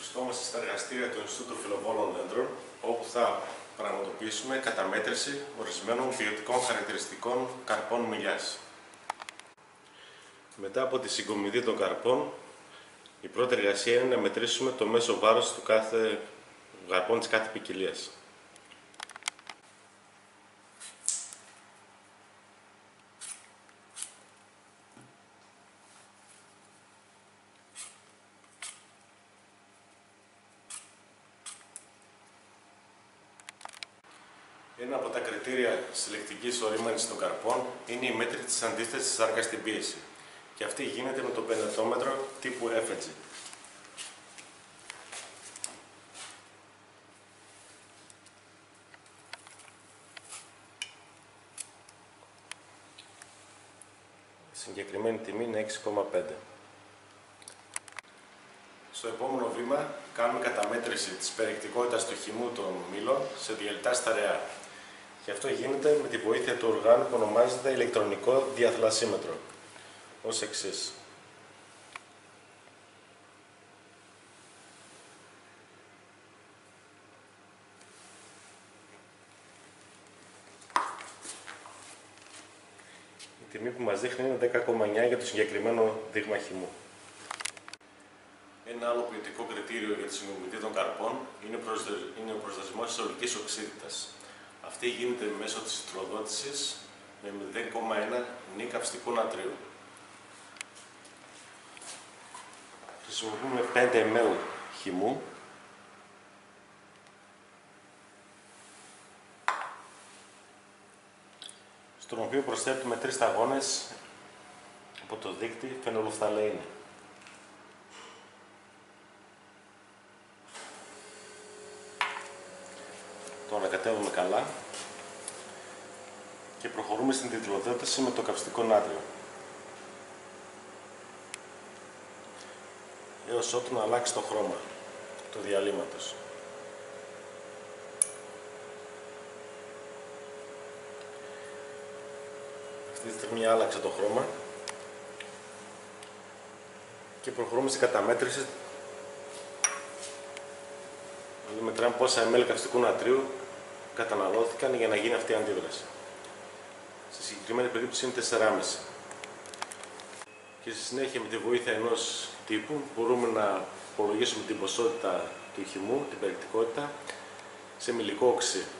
Βρισκόμαστε στα εργαστήρια του Ινστιτούτου Φιλοβόλων Δέντρων, όπου θα πραγματοποιήσουμε καταμέτρηση ορισμένων ποιοτικών χαρακτηριστικών καρπών μυλιάς. Μετά από τη συγκομιδή των καρπών, η πρώτη εργασία είναι να μετρήσουμε το μέσο βάρος του κάθε καρπών της κάθε ποικιλίας. Ένα από τα κριτήρια συλλεκτικής ορίμανσης των καρπών είναι η μέτρηση της αντίστασης της σάρκας στην πίεση, και αυτή γίνεται με το πενετόμετρο τύπου FG. Η συγκεκριμένη τιμή είναι 6,5. Στο επόμενο βήμα κάνουμε καταμέτρηση της περιεκτικότητας του χυμού των μήλων σε διαλυτά σταρεά. Και αυτό γίνεται με τη βοήθεια του οργάνου που ονομάζεται ηλεκτρονικό διαθλασσίμετρο, ως εξής. Η τιμή που μας δείχνει είναι 10,9 για το συγκεκριμένο δείγμα χυμού. Ένα άλλο ποιοτικό κριτήριο για τη συγκομιδή των καρπών είναι ο προσδεσμός της ολικής οξύτητας. Αυτή γίνεται μέσω της υδροδότησης με 0,1 νη καυστικού νατρίου. Χρησιμοποιούμε 5 ml χυμού στον οποίο προσθέτουμε 3 σταγόνες από το δείκτη φενολφθαλεΐνη. Το ανακατεύουμε καλά και προχωρούμε στην υδροδότηση με το καυστικό νάτριο έως ότου να αλλάξει το χρώμα του διαλύματος. Αυτή τη στιγμή άλλαξε το χρώμα και προχωρούμε στην καταμέτρηση. Μετράμε πόσα ml καυστικού νατρίου καταναλώθηκαν για να γίνει αυτή η αντίδραση. Στη συγκεκριμένη περίπτωση είναι 4,5. Και στη συνέχεια, με τη βοήθεια ενός τύπου, μπορούμε να υπολογίσουμε την ποσότητα του χυμού, την περιεκτικότητα, σε μυλικό οξύ.